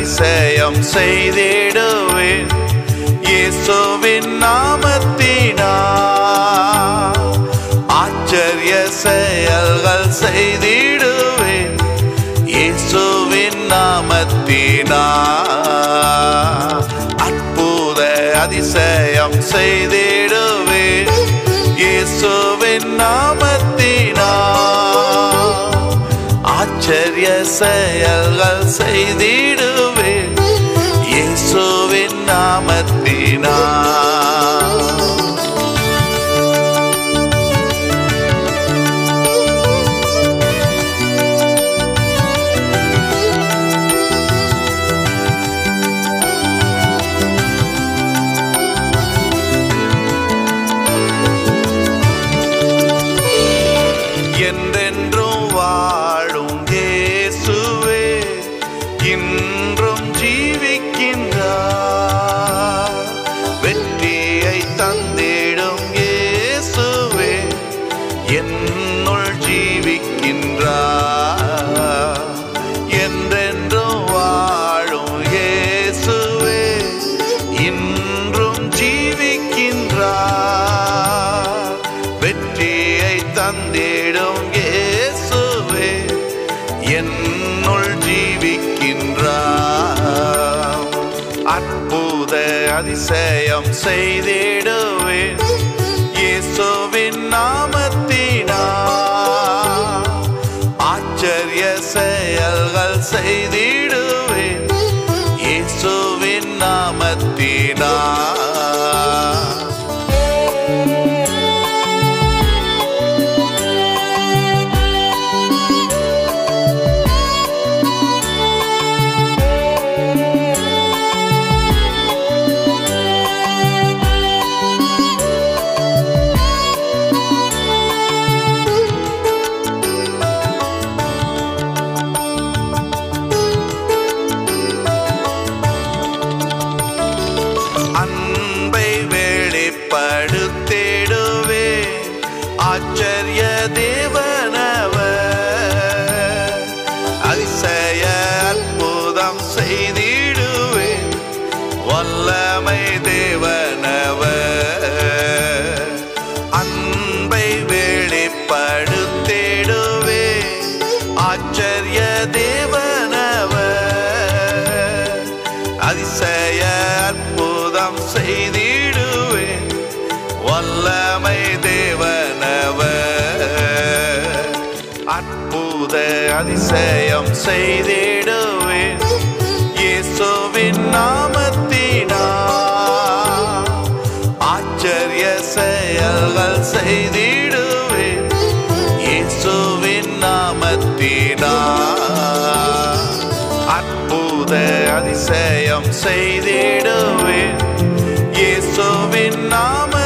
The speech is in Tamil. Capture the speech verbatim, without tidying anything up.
அதிசயம் செய்திடுவேன் இயேசுவின் நாமத்தினால். ஆச்சரிய செயல்கள் செய்திடுவேன் இயேசுவின் நாமத்தினால். அற்புத அதிசயம் செய்திடுவேன் இயேசுவின் நாமத்தினால். ஆச்சரிய செயல்கள் செய்திடுவேன் இயேசுவின் நாமத்தினால். என்றென்றும் வாழும் இயேசுவே இன்றும் ஜீவிக்கின்றார். வெற்றியை தந்திடும் இயேசுவே என்னுள் ஜீவிக்கின்றார். என்றென்றும் வாழும் இயேசுவே இன்றும் ஜீவிக்கின்றார். வெற்றியை தந்திடும் இயேசுவே என்னுள் ஜீவிக்கின்றார். அற்புத அதிசயம் செய்திடுவேன் இயேசுவின் நாமத்தினால். ஆச்சரிய செயல்கள் செய்திடுவேன் இயேசுவின் நாமத்தினால். அன்பை வெளிப்படுத்திடுவே ஆச்சரிய தேவனவர். அதிசய அற்புதம் செய்திடுவே வல்லமை தேவனவர். அன்பை வெளிப்படுத்திடுவே ஆச்சரிய தேவனவர். அதிசய அற்புதம் செய்திடுவேன் வல்லமை தேவனவர். அற்புத அதிசயம் செய்திடுவேன் இயேசுவின் நாமத்தினால். ஆச்சரிய செயல்கள் செய்திடுவேன் இயேசுவின் நாமத்தினால். அற்புத அதிசயம் செய்திடுவேன் இயேசுவின் நாம